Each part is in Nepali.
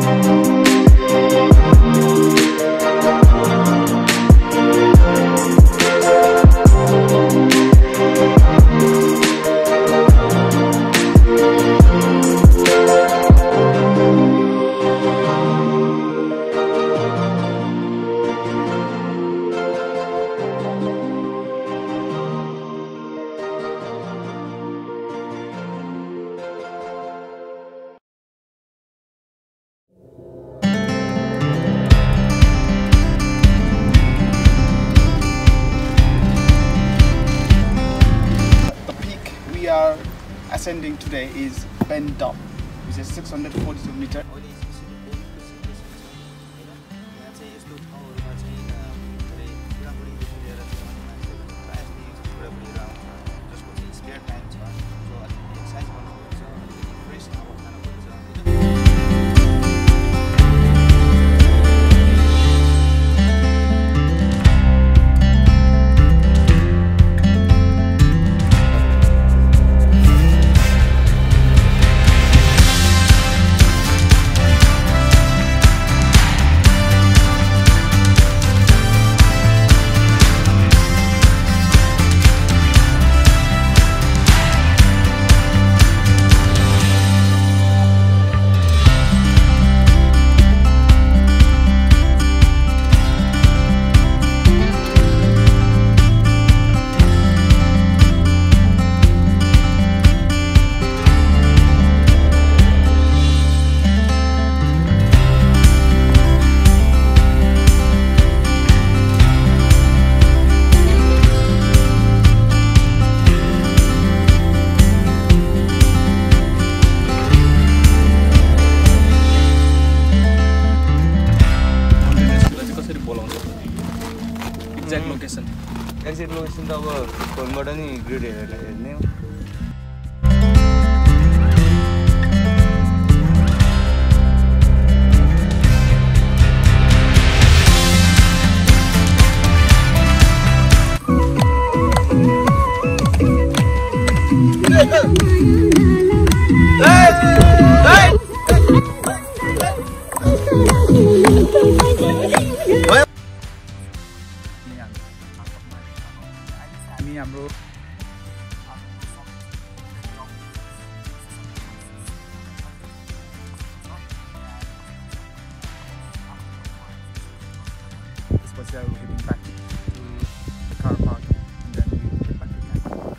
Ascending today is Bend Top, which is 642 meters. Exit location त अब फोनबाट नि ग्रिड हेरेर हेर्ने हो। हाम्रो त्यसपछि अब heading back to the car park and then we get back to camp.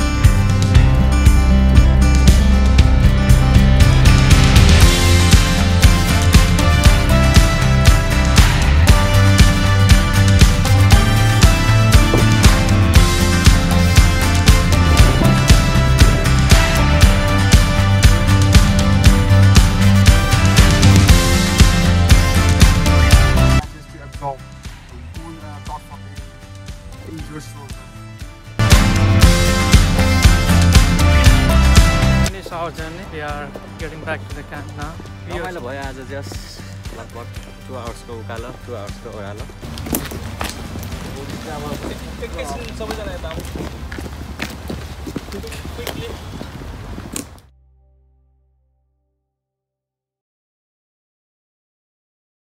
Finish our journey. We are getting back to the camp now. रमाइलो भयो आज जस्ट लगभग 2 hours को उकालो 2 hours को ओह्रालो। सबैजना यता आउनु।